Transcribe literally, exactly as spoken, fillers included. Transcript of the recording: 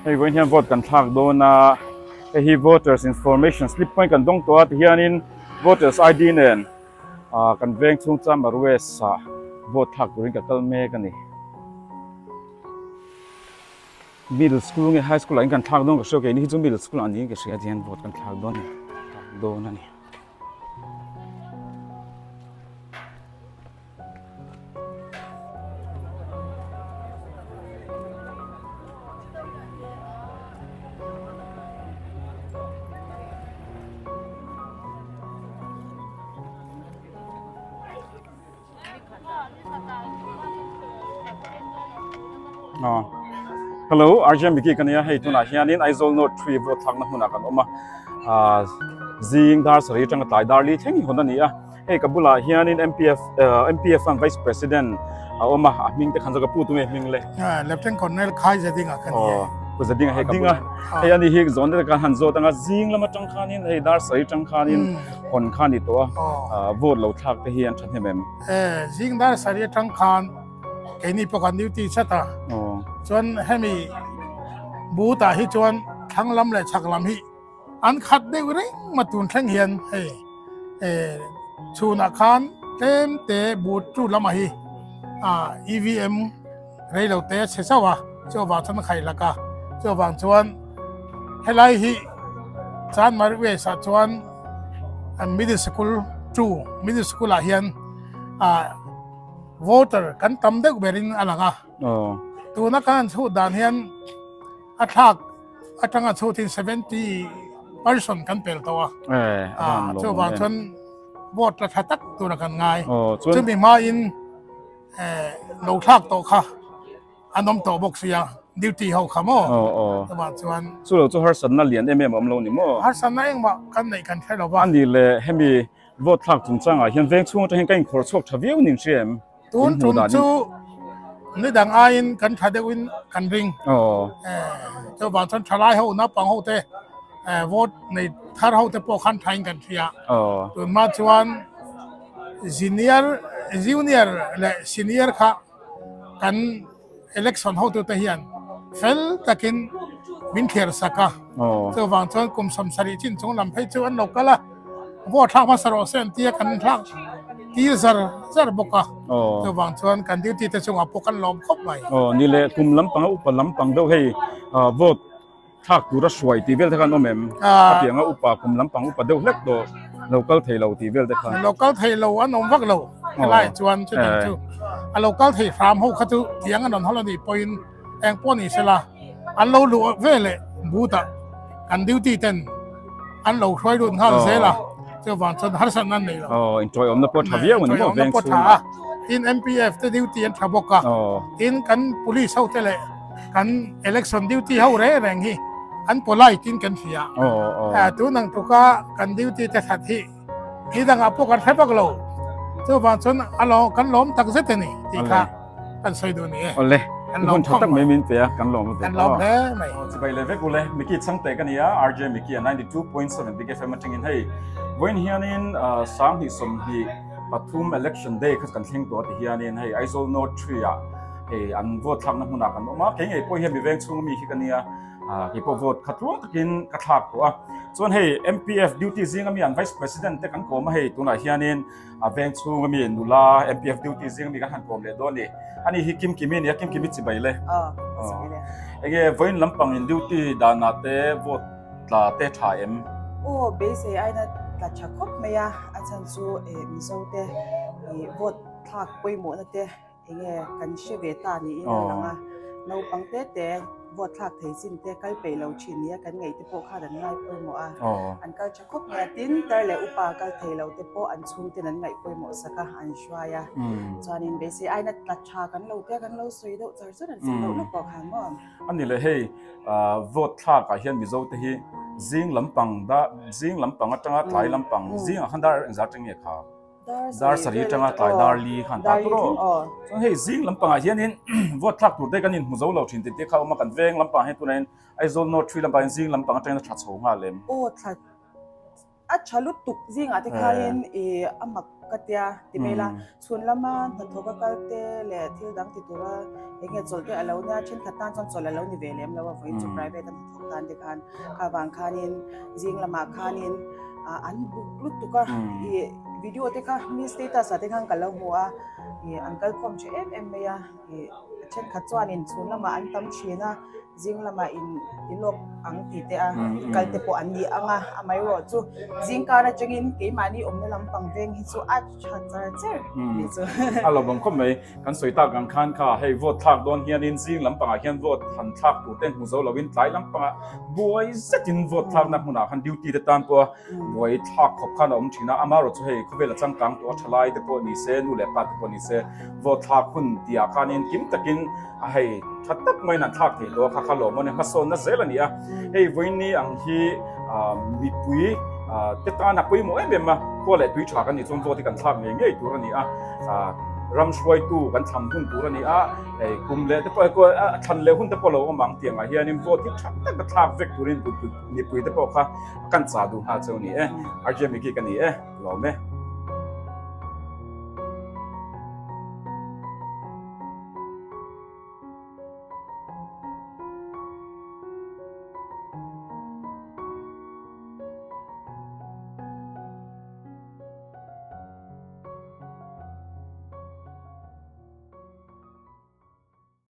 Hey, when you vote can talk do na he voters information slip point kan dong to at hianin voters I D nen ah kan veng chung cham marwe sa vote thak during ka kalme kan ni middle school nge high school kan thak dong ka so ke ni chu middle school an ni ke sia dian vote kan thak do ni do na ni Oh. Hello, Arjun Biki Kania. Hey, tuna hianin Aizol Note three vote thak na huna kan oma. Ah, zing dar sari chang tai dar li theng hona ni a. Hey, kabula hianin M P F M P F and Vice President oma ming te khan jaga pu tu me ming le. Ah, Lieutenant Colonel Khai Zadinga kan. Oh, ku zadinga hey kabula. Hey ani hi zone de kan han zo tanga zing lama chang khanin hey dar sari chang khanin hon khani to ah vote lo thak te hian than hemem. Eh, zing dar sari chang khan cái nàyประกันดิวตีชัดอ่ะจนให้มีบูตาที่จวนทั้งลำเลยฉักลำที่อันขัดได้วิ่งมาตุนแข่งเฮียนเฮ้เอชูนักขันเต็มเตะบูจูลำมาฮีอ่า E V M เรื่องเราเตะเสียสวะเจ้าว่าฉันใครละกะเจ้าว่าจวนให้ไล่ฮีจานมาเวสจวนมิดเดิลสคูลจูมิดเดิลสคูลอาเฮียนอ่าvoter กันตำเด็กเบรินอะไรกันตัวนักการสู้ด่านเฮียนอัตราอัตราสู้ที่เจ็ดสิบเปอร์เซ็นต์กันเป็นตัวเอออ่าเจ้าว่าชนโหวตระทัดตัวนักการง่ายจึงมีมาอินเอ่อโลทักตัวค่ะอันนั้นตัวบุกเสียดิวตี้เขาขโมยเจ้าว่าชวนสู้เราจะหาสันนั่นเลี้ยนเอ็มเอ็มอมโลนี่มั้งหาสันนั่นเองว่ากันไหนกันแค่เราว่าอันนี้เลยให้มีโหวตทักจุงจังอ่ะเห็นเวงช่วงจะเห็นกันขอชกทวีวนิ่งเชียมตุนตุนจูนี่ดังอายินกันชาเดวินกันริงเออเจ้าบ้านฉันชลายเขาหน้าปังเขาเตะเออวอดในท่าเขาเตะพวกขันไทยกันเทียตุนมาชวนซีเนียร์จูเนียร์และซีเนียร์ค่ะกันเอเล็กชันเขาตัวเทียนเฟลตะกินวินเทียร์สักะเจ้าบ้านฉันกุมสมสริจินจงลำให้ชวนนกกันละวอดทางมาสโรเซนเทียกันทางที่ซาร์ซาร์บอกว่าเจ้าบางชวนกันที่ที่จะส่งอพวกกันล้อมครบไปอ๋อนี่แหละกลุ่มลำปังอุปลำปังเดียวให้อ่าโหวตทักตัวรัสวยทีเวลที่กันโอเมมถ้าเพียงว่าอุปกลุ่มลำปังอุปเดียวเล็กตัวเราก็เทเราทีเวลที่กันเราก็เทเราอันนมวักเราไล่ชวนชวนจู่อันเราก็เทฟาร์มเขาเขาจะเถียงกันนนเขาเราดีpointแองป้อนนี่เสละอันเราหลวงเวลเลยบูตะกันดิวตี้เต็นอันเราช่วยดุนข้าวเสละเจ้าบ้านฉันหาสันนั่นเลยอ๋อ enjoy อมนับปวดทวีวันนี้ก็เวงสูงอิน M P F จะดิวตี้อันทับกะอินกัน police เขาเตะกัน election duty เขาเร่แรงฮีอัน polite อินกันเสียอ๋อแต่ตัวนั่งตัวก็กันดิวตี้จะทัดที่นี่ดังอาพวกกันแค่พวกเราเจ้าบ้านฉันอันเรากันล้มตักเสร็จนี่ที่ค่ะกันใส่ดูนี่อ๋อเลยคนชอบตั้งไม่มินเปียกันล้มกันล้มเลยไม่จะไปเลยเวกุเลยมิกี้ช่างเตะกันนี่อ่ะ R J มิกี้ ninety-two point seven Big F M มาถึงให้วันเฮียนินสามที่สมฮีปฐุม election day คือกันทิ้งตัวที่เฮียนินให้ Aizol Note three อ่ะเอออันโหวตทำน้ำหุ่นกันออกมาเก่งไอ้พวกเฮียมีเวงช่วงมีที่กันเนี่ยอ่าที่พวกโหวตขัดร้องตะกินกระถากตัวส่วนให้ M P F duty ซิงก็มีอัน Vice President แต่กันโกมาให้ตัวไหนเฮียนินอ่าเวงช่วงก็มีนุลา M P F duty ซิงก็มีกันหันโกมเลยโดนนี่อันนี้ฮิกิมกิมินฮิกิมกิมิจิไปเลยอ๋อไอ้เงี้ยวันลำปัง duty ดานาเต้โหวตลาเต้ถ่ายเอ็มโอ้เบสไอ้นั่นแต่ชักคบไหมอะอาจารย์สู้เอมิโซเตะเอวอดทักไปหมดนะเตะเองกันเชเวตานี่นั่นละอ่ะเราปังเตะเตะวอดทักเทสินเตะใกล้ไปเราชินเนี่ยกันไงที่พวกข้าดันง่ายไปหมดอ่ะอันก็ชักคบเนี่ยติ้นแต่เลยอุปาก็เทเราเตะพวกอันชุ่มเตะนั้นไงไปหมดสักอันช่วยอ่ะจานินเบสไอ้นั่นตัดชากันเราเตะกันเราสวยดูจริงๆนั่นสิเราลูกบอกหางมั้งอันนี้เลยให้วอดทักกับเฮียนมิโซเตะฮีจิงลำปังด้าจิงลำปังก็จังหวัดหลายลำปังจิงขันดาร์จังเงี้ยค่ะดาร์สรีจังหวัดหลายดาร์ลีขันดาร์ตัวส่วนให้จิงลำปังเฮียนินวอดทักตัวได้กันนินมุโซเราทิ้งติดเข้ามากันเวงลำปังให้ตัวนั้นไอโซนโนทรีลำปังจิงลำปังจังหวัดชัดโฉงอะไรโอ้ชัดอัจฉริตุกจิงอาทิตย์เขาเห็นเอออามักกเตียติเมล่าส่วนละมันถ้าทบกันเตะเลที่ดังติดตัวเองจะจดเตะแล้วเนี่ยเช่นขัดตั้งจนจดแล้วนี่เวลียมแล้วว่าไว้จุด private ตั้งทุกการเด็กกันข้าวางคานินจิงละมาคานินอันบุกลุกตุกะวิดีโอเด็กก็มีสเตตัสเด็กกันกันแล้วหัวอันก็คอมเชเอ็มเอ็มเมียเช่นขัดจวนอินส่วนละมาอันตั้มชีนะจิงละมาอินอินลบอังติเตะกันเตปอันนี้อ่ะอ่ะไม่รู้จู่จิงการจังอินกี่มานี่อมในลำปังเวงฮิจูอัดชัดเจอนี่จู่อ่ะเราบังคับไหมกันสวยตากันขันค่ะให้โหวตทักโดนเฮียนินจิงลำปังเฮียนโหวตหันทักตัวเต้นหูโซ่เราวินไล่ลำปังบวยเสร็จโหวตทักนักมุนาขันดิวตี้เดตันปัวบวยทักขบขันอมชินะอามารุจู่ให้เขาเวลาจังกังตัวทลายเตปนิเซนูเลปัตเตปนิเซโหวตทักคุณเดียขันินกิมตะกินให้ชัดตักไม่นันทักที่ตัวข้าขลุ่มมันข้าโซนนั่นเสร็จแล้วเนี่ยเฮ้ยวันนี้อังฮีมีปุยเจ้าตาหนักปุยมั่วเอ็มเอ็มมาพวกเลยตุยฉากันนี่จนตัวที่กันทักเนี่ยเงี้ยตัวนี้อ่ะรำช่วยตู้กันทำหุ่นตัวนี้อ่ะไอ้กลุ่มเลยแต่พอก็ทันเลยหุ่นแต่พอเราก็บางเตียงอ่ะเฮียนี่พวกที่ชัดตักก็ทักเวกตัวนี้ตัวนี่ปุยแต่พอข้ากันสาดูหาเจ้านี่เอ๊ะอาจจะมีกี่กันนี่เอ๊ะเราไหม